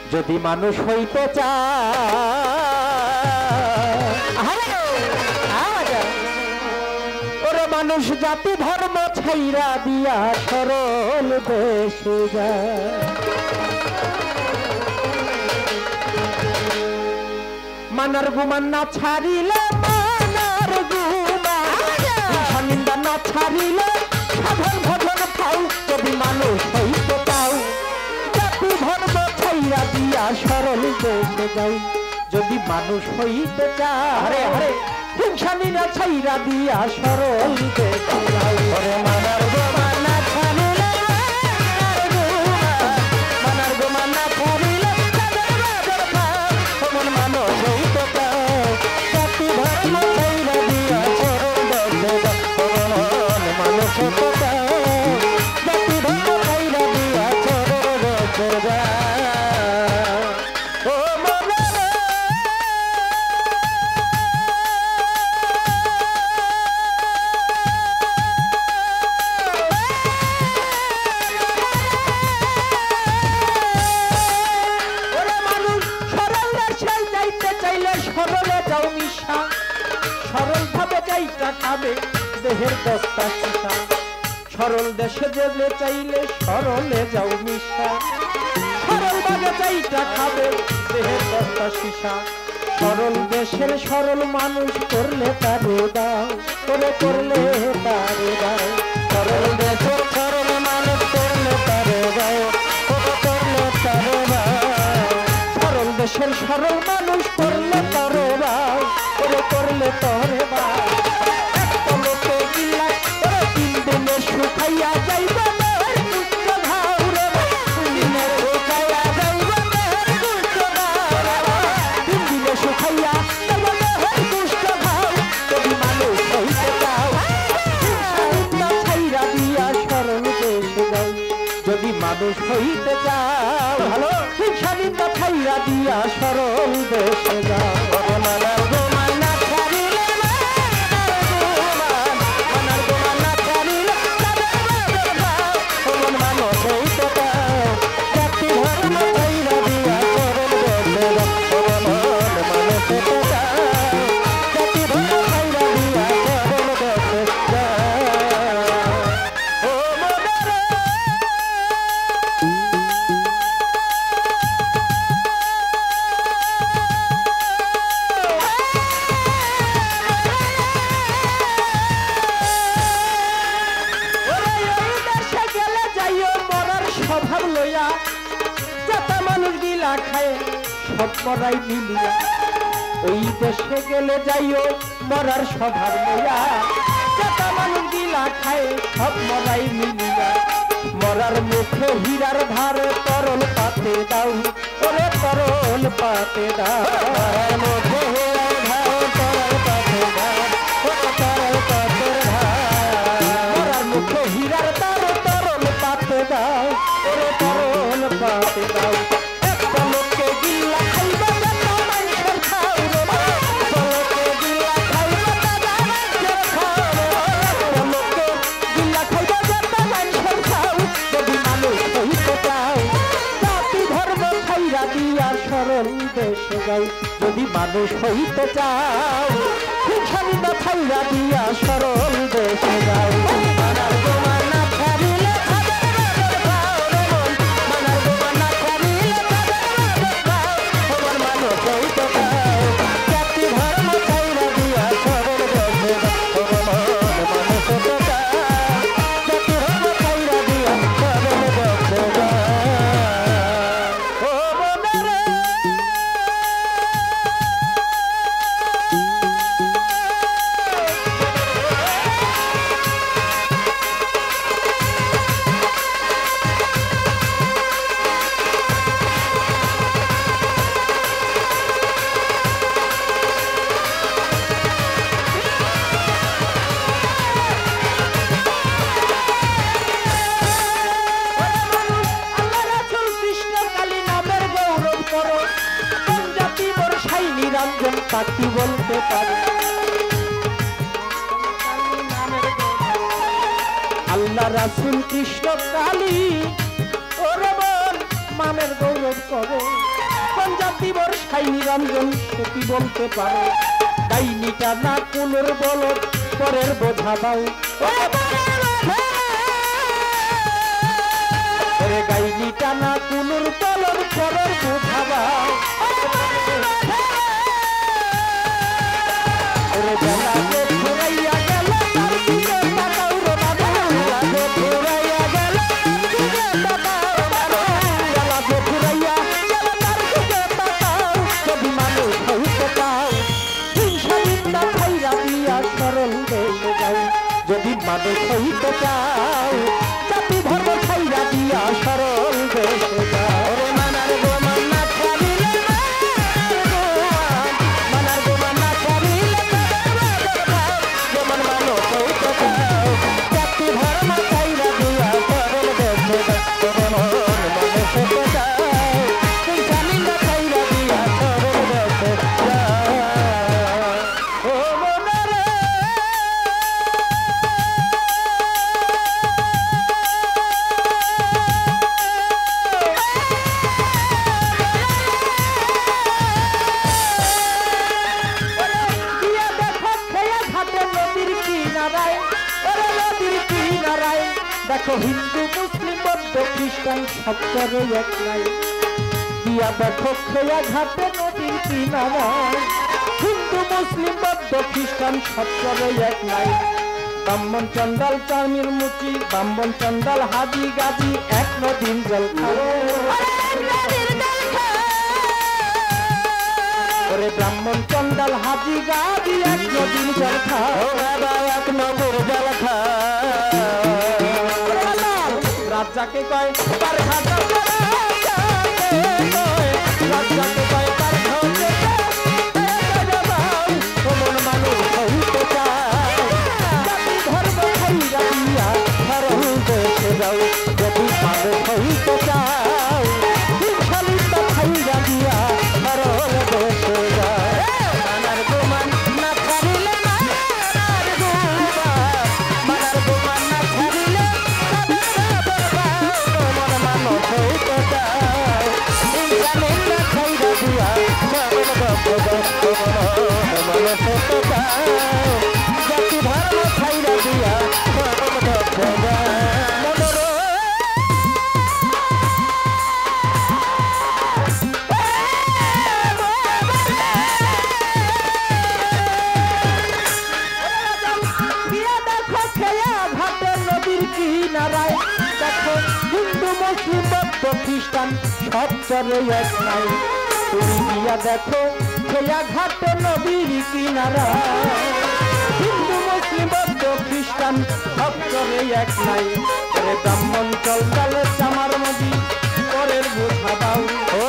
যদি মানুষ হইতে চায় ওরে মানুষ জাতি ধর্ম ছাইরা দিয়া সরল দেশে যায়। মানার গুমান না ছাড়িলে মানার গুমান নিন্দা না ছাড়িলে সাধন ভজন পাও। যদি মানুষ হইতে চাও জাতি ধর্ম ছাইরা দিয়া সরল দেশে যাও। যদি মানুষ হইতে চায় হিংসা নিন্দা ছাইরা দিয়া সরল দেশে যাও। ওরে মানার গুমান না ছাড়িলে মানার গুমান না ছাড়িলে মানুষ হইতে চাও জাতি ধর্ম ছাইরা দিয়া সরল দেশে যাও। মানুষ হইতে চাও জাতি ধর্ম ছাইরা দিয়া সরল দেশে যাও। দেহের দস্তা শিশা সরল দেশে যেতে চাইলে সরলে যাও মিশা। সরল ভাবে চাইটা খাবে দেহের দস্তা শিশা। সরল দেশের সরল মানুষ করলে তারে দাও করে করলে তারে দাও। সরল দেশের সরল মানুষ করলে তারে দাও করলে তারে দাও। সরল দেশের সরল মানুষ করলে তারে দাও করে করলে তারে দাও। শুকাইয়া যাইব কুষ্ঠ ঘাও রে দিনের শুকাইয়া যাইব কুষ্ঠ ঘাও তিন দিনে শুকাইয়া যাইব কুষ্ঠ ঘাও। যদি মানুষ হইতে চাও ছাইরা দিয়া সরল দেশে যাও। যদি মানুষ হইতে চাও ভালো হিংসা নিন্দা ছাইরা দিয়া সরল দেশে যাও। স্বভাব লইয়া যত মানুষ গিলা খায় সব মরাই মিলিয়া। ওই দেশে গেলে যাইও মরার স্বভাব লইয়া যত মানুষ গিলা খায় সব মরাই মিলিয়া। মরার মুখে হীরার ধারে তরল পাতে দাও ওরে তরল পাতে দাও। মরার মুখে হীরার ধারে তরল পাতে দাও তরল পাতে দাও। মরার মুখে হীরার ধারে তরল পাতে দাও ওরে তরল পাতে দাও। একটা লোককে গিল্লা খাইবা যত মানুষের খাও রে লোককে গিল্লা খাইবা যত মানুষের খাও রে লোককে গিল্লা খাইবা যত মানুষের খাও। যদি মানুষ হইতে চাও জাতি ধর্ম ছাইরা দিয়া সরল দেশে যাও। যদি মানুষ হইতে চাও হিংসা নিন্দা ছাইরা দিয়া সরল দেশে যাও। মানার গোমান না ছাড়িলে নিরঞ্জন পাখি বলতে পারে আল্লাহ রাসূল কৃষ্ণ কালী ওরে বল মানের গৌরব করো। পঞ্জাবি বর্ষাই নিরঞ্জন সতী বলতে পারো ডাইনিটা না কুলোর বলদ পরের বোঝা দাও গাইনিটা না কুলোর বলদ পরের বোঝা দাও বেলা যে ঘুরাইয়া গেল তার দিকে তাকাও রে বাবা বেলা যে ঘুরাইয়া গেল দিকে তাকাও বেলা যে ঘুরাইয়া গেল তার দিকে তাকাও যদি মানুষ হইতে চাও হিংসা নিন্দা খাইরা দিয়া সরল দেশে যাও যদি মানুষ হইতে চাও জাতি ধর্ম খাইরা দিয়া সরল দেশে যাও রে মানার গো মান্না খালিলে মানার গো মান্না খালিলে জাতি ধর্ম খাইরা দিয়া সরল দেশে যাও হিংসা নিন্দা খাইরা দিয়া সরল দেশে যাও ও মনারে দেখো হিন্দু মুসলিম বৌদ্ধ খ্রিস্টান সবচরে এক নাই দিয়া দেখো খেয়া ঘাটে নদীর কিনারায় হিন্দু মুসলিম বৌদ্ধ খ্রিস্টান সবচরে এক নাই ব্রাহ্মণ চন্ডাল চার্মির মুচি ব্রাহ্মণ চন্ডাল হাজি গাজি এক নদীর জল ওরে ব্রাহ্মণ চন্ডাল হাজি গাজি এক নদীর জল খাও এক নদীর জল খাও রাজাকে কয় তার ঘাটা রাজাকে কয় তার ঘাটে মন মানুষ হইতে চায় জাতি ধর্ম খাইরা দিয়া সরল দেশে যাও যদি মানুষ হইতে চাও হিংসালিতা খাইরা দিয়া সরল দেশে যাও মানার গোমান না ছাড়িলে মানার গোমান না ছাড়িলে জাতি ধর্ম খাইরা দিয়া নদীর কিনারায় দেখো হিন্দু মুসলিম বৌদ্ধ খ্রিস্টান সবচরে এক নাই তুমি গিয়া দেখো খেয়া ঘাটে নদীর কিনারায় হিন্দু মুসলিম বৌদ্ধ খ্রিস্টান সবচরে এক নাই ব্রাহ্মণ চলকালে চামার নদী পরের বোঝা দাও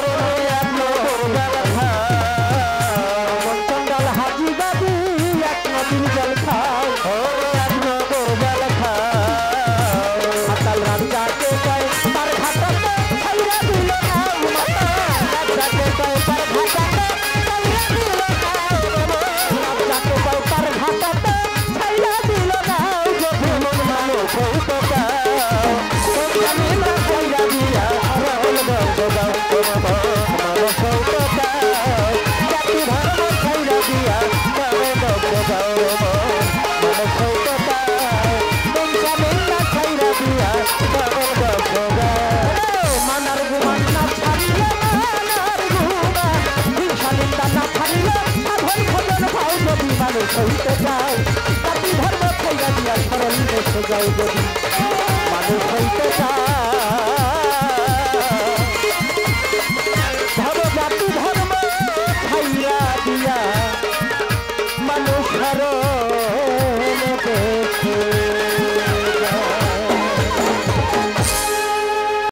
চন্ডাল হাজি গাদি এক নদীর জল খাও এক নদীর জল খাও মাতাল রাজাকে কয় তার ঘাটাতে ছাইরা দিল রাজাকে কয় তার ঘাটাতে ছাইরা দিল রাজাকে কয় তার ঘাটাতে ছাইরা দিল যদি মন মানুষ হইতে চাও আমি না ছাইরা দিয়া সরল দেশে যাও মানুষ হইতে চাও জাতি ধর্ম ছাইরা দিয়া সরল দেশে যাও মানুষ হইতে চাও হিংসা নিন্দা ছাইরা দিয়া সরল দেশে যাও মানার গুমান না ছাড়িলে মানার গুমান হিংসা নিন্দা না ছাড়িলে সাধন ভজন পাও যদি মানুষ হইতে চাও জাতি ধর্ম ছাইরা দিয়া সরল দেশে যাও যদি মানুষ হইতে চাও জাতি ধর্ম ছাইরা দিয়া মানুষ সরল